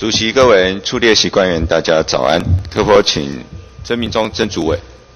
主席、各位出列席官员，大家早安。可否请曾明忠曾主委？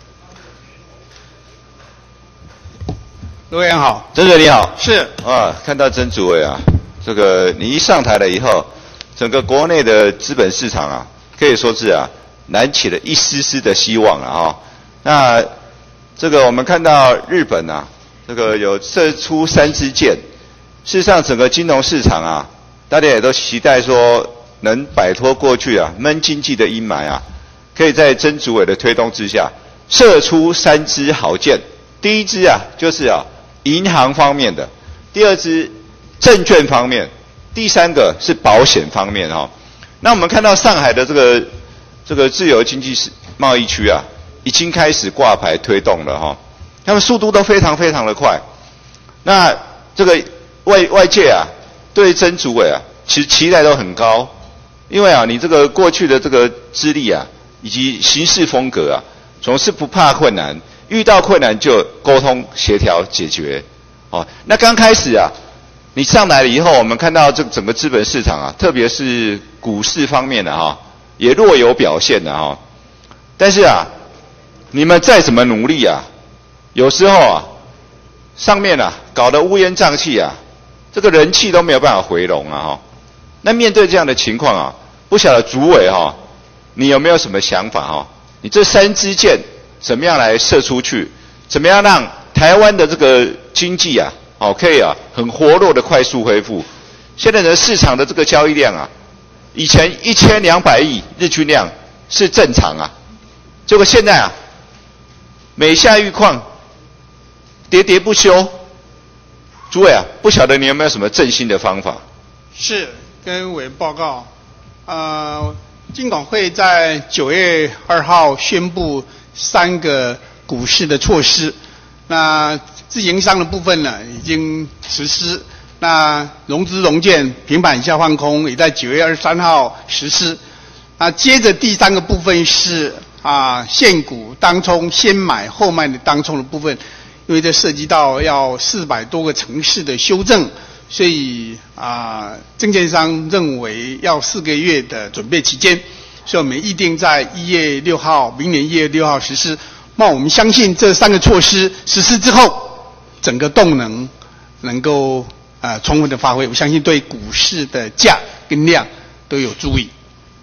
各位好， 曾主委你好。 是啊，看到曾主委啊，这个你一上台了以后，整个国内的资本市场啊，可以说是啊，燃起了一丝丝的希望了啊。那这个我们看到日本啊，这个有射出3支箭，事实上整个金融市场啊，大家也都期待说能摆脱过去啊闷经济的阴霾啊，可以在曾主委的推动之下，射出3支好箭。第一支啊，就是啊银行方面的；第二支证券方面；第三个是保险方面哈。那我们看到上海的这个自由经济贸易区啊，已经开始挂牌推动了哈，他们速度都非常非常的快。那这个外界啊，对曾主委啊，其实期待都很高，因为啊，你这个过去的这个资历啊，以及行事风格啊，总是不怕困难，遇到困难就沟通协调解决。哦，那刚开始啊，你上来了以后，我们看到这整个资本市场啊，特别是股市方面的哈，也若有表现的哈。但是啊，你们再怎么努力啊，有时候啊，上面啊搞得乌烟瘴气啊，这个人气都没有办法回笼啊哈。那面对这样的情况啊，不晓得主委哈，你有没有什么想法哈？你这3支箭怎么样来射出去？怎么样让台湾的这个经济啊，可以啊很活络的快速恢复？现在的市场的这个交易量啊，以前1200亿日均量是正常啊，结果现在啊，每下愈况，喋喋不休。主委啊，不晓得你有没有什么振兴的方法？ 是，跟委员报告，金管会在9月2号宣布3个股市的措施，那自营商的部分呢已经实施，那融资融券平板以下放空也在9月23号实施，那接着第3个部分是现股当冲先买后卖的当冲的部分，因为这涉及到要400多个城市的修正，所以证券商认为要4个月的准备期间，所以我们预定在1月6号，明年1月6号实施。那我们相信这3个措施实施之后，整个动能能够充分的发挥，我相信对股市的价跟量都有助益。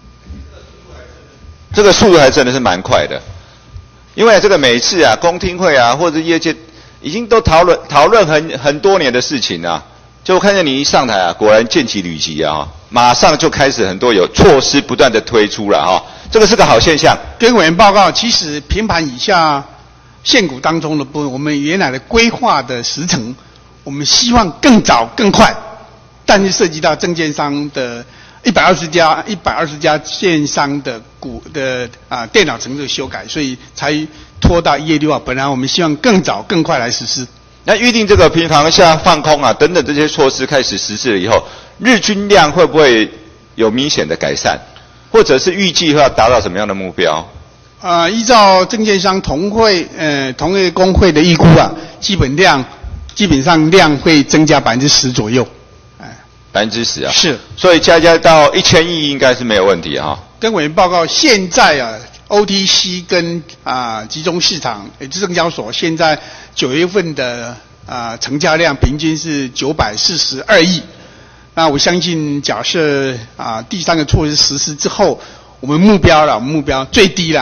这个速度还真的是蛮快的，因为这个每次啊公听会啊或者业界已经都讨论很多年的事情啊，就看见你一上台啊，果然见其履疾啊，马上就开始很多有措施不断的推出了哈，这个是个好现象。 跟委员报告，其实平盘以下现股当中的部分，我们原来的规划的时程，我们希望更早更快，但是涉及到证券商的120家券商的电脑程序修改，所以才拖到1月6号。本来我们希望更早更快来实施。 那预定这个平盘下放空啊等等这些措施开始实施了以后，日均量会不会有明显的改善，或者是预计要达到什么样的目标？ 依照证券商同业公会的预估啊，基本上量会增加10%左右。 10%啊？是。所以加到1000亿应该是没有问题啊。 跟委员报告，现在啊 ，OTC 跟集中市场，也就是证交所，现在9月份的成交量平均是942亿。那我相信，假设第3个措施实施之后，我们目标最低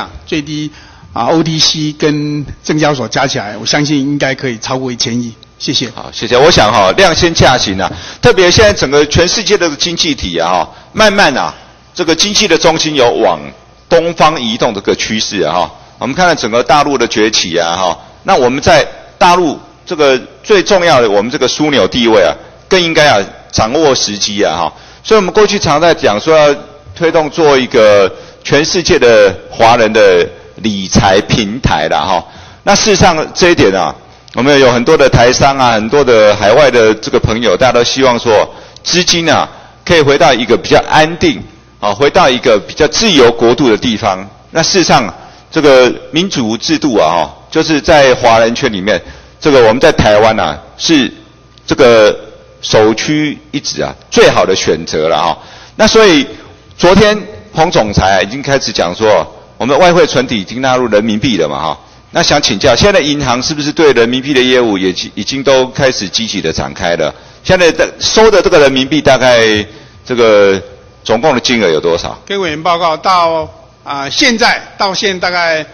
OTC 跟证交所加起来，我相信应该可以超过1000亿。谢谢。 好，谢谢。我想量先价行啊，特别现在整个全世界的经济体啊，慢慢啊，这个经济的中心有往东方移动这个趋势啊，我们看到整个大陆的崛起啊，那我们在大陆这个最重要的我们这个枢纽地位啊，更应该掌握时机啊，所以我们过去常在讲说要推动做一个全世界的华人的理财平台啦，那事实上这一点啊，我们有很多的台商啊，很多的海外的这个朋友，大家都希望说资金啊可以回到一个比较安定回到一个比较自由国度的地方。那事实上这个民主制度啊就是在华人圈里面，这个我们在台湾啊是这个首屈一指啊最好的选择了那所以昨天彭总裁已经开始讲说，我们外汇存底已经纳入人民币了嘛哈。那想请教，现在银行是不是对人民币的业务也已经都开始积极的展开了？现在收的这个人民币大概这个总共的金额有多少？ 跟委员报告到现在大概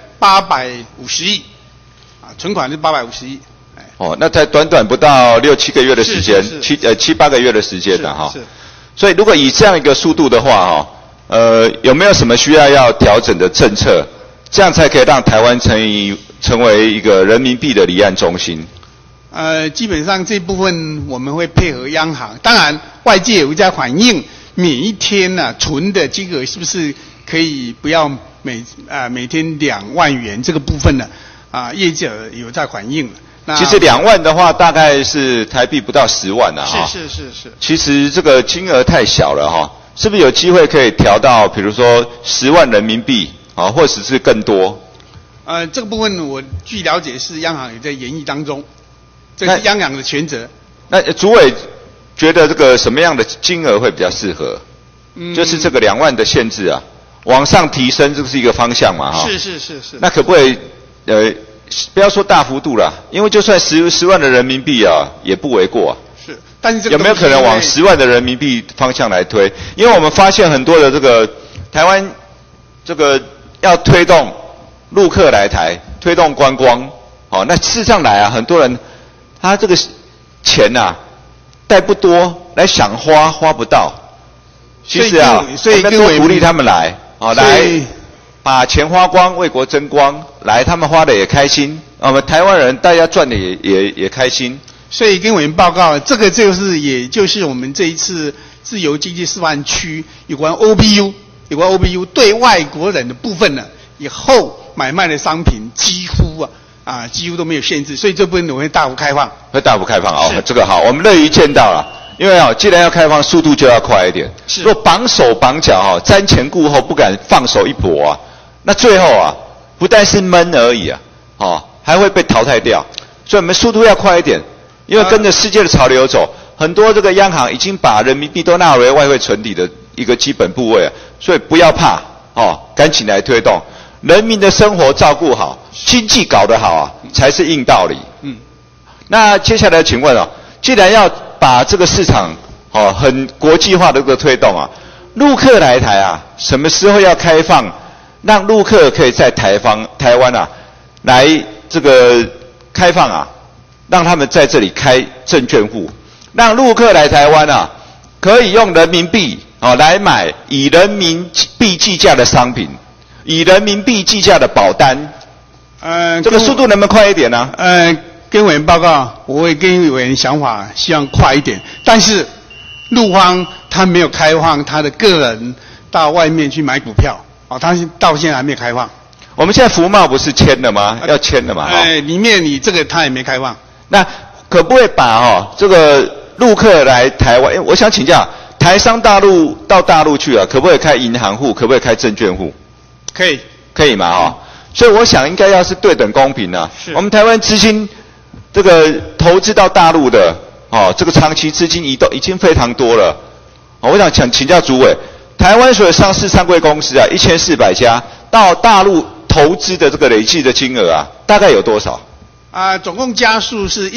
850亿，存款是850亿。 哦，那才短短不到6、7个月的时间，7、8个月的时间了哈。 是。 所以如果以这样一个速度的话有没有什么需要调整的政策，这样才可以让台湾成为一个人民币的离岸中心？ 基本上这部分我们会配合央行，当然外界有在反映，每一天存的金额是不是可以不要每天2万元这个部分呢？业者有在反映。 其实2万的话，大概是台币不到10万哈。 是。 其实这个金额太小了哈，是不是有机会可以调到，比如说10万人民币或者是更多？ 这个部分我据了解是央行也在研议当中，这是央行的权责。 那主委觉得这个什么样的金额会比较适合？就是这个2万的限制往上提升，这是一个方向嘛哈。 是。 那可不可以不要说大幅度啦，因为就算10万的人民币也不为过是，但是这个有没有可能往10万的人民币方向来推？因为我们发现很多的这个台湾这个要推动陆客来台，推动观光，那事实上来很多人他这个钱带不多，来想花不到。其实所以我们多鼓励他们来来。把钱花光，为国争光，来他们花的也开心，我们台湾人大家赚的也开心。 所以跟委员报告，这个也就是我们这一次自由经济示范区有关 OBU 对外国人的部分呢，以后买卖的商品几乎都没有限制，所以这部分我会大幅开放。 会大幅开放这个好，我们乐于见到了。因为既然要开放，速度就要快一点。如果绑手绑脚瞻前顾后，不敢放手一搏那最后不但是闷而已还会被淘汰掉。所以我们速度要快一点，因为跟着世界的潮流走，很多这个央行已经把人民币都纳为外汇存底的一个基本部位所以不要怕赶紧来推动，人民的生活照顾好，经济搞得好才是硬道理。那接下来请问既然要把这个市场很国际化的这个推动陆客来台什么时候要开放？让陆客可以在台湾来这个开放让他们在这里开证券户，让陆客来台湾可以用人民币来买以人民币计价的商品，以人民币计价的保单。这个速度能不能快一点呢？ 跟委员报告，我会跟委员想法希望快一点，但是陆方他没有开放他的个人到外面去买股票。他到现在还没有开放。 我们现在服贸不是签了吗？要签了嘛？ 里面你这个他也没开放。 那可不可以把这个陆客来台湾？我想请教，台商到大陆去可不可以开银行户？可不可以开证券户？可以嘛？所以我想应该要是对等公平我们台湾资金这个投资到大陆的这个长期资金移动已经非常多了。我想请教主委。台湾所有上市上柜公司1400家到大陆投资的这个累计的金额大概有多少？ 总共家数是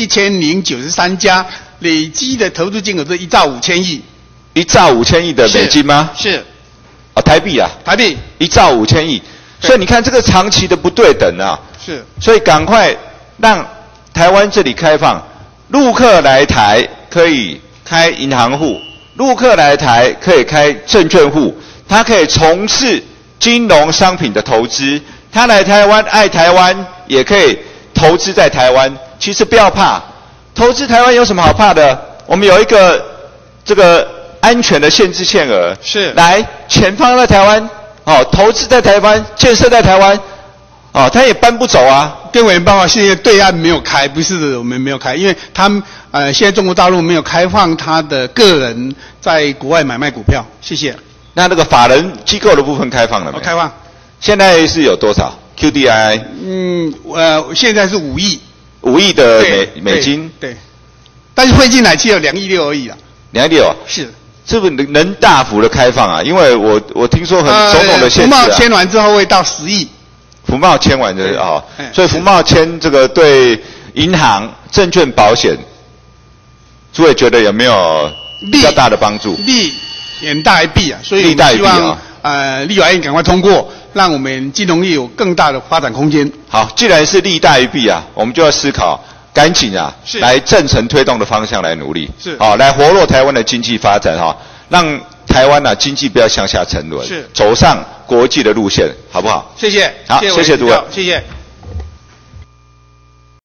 1093家，累积的投资金额是1兆5000亿。 1兆5000亿的美金吗？ 是。 台币台币 1兆5000亿。所以你看这个长期的不对等是。 所以赶快让台湾这里开放，陆客来台可以开银行户。陆客来台可以开证券户，他可以从事金融商品的投资，他来台湾爱台湾也可以投资在台湾。其实不要怕，投资台湾有什么好怕的？我们有一个这个安全的限制限额， 是来钱放在台湾投资在台湾，建设在台湾他也搬不走跟委员报告，现在对岸没有开，不是我们没有开，因为他们现在中国大陆没有开放他的个人在国外买卖股票。谢谢。 那个法人机构的部分开放了没有？ 开放。 现在是有多少 QDII？ 现在是5亿。 5亿的美金。 对。但是汇进来只有2.6亿而已 2.6。 是。 是不是能大幅的开放啊？因为我听说总统的限制福茂签完之后会到10亿。 福茂签完的啊，所以福茂签这个对银行、证券、保险，诸位觉得有没有比较大的帮助？ 利远大于弊啊，所以利大于弊啊。 希望立法院赶快通过，让我们金融业有更大的发展空间。 好，既然是利大于弊啊，我们就要思考。赶紧啊，来正程推动的方向来努力， 是好，来活络台湾的经济发展哈，让台湾啊经济不要向下沉沦， 是走上国际的路线，好不好？ 谢谢， 好，谢谢诸位， 谢谢。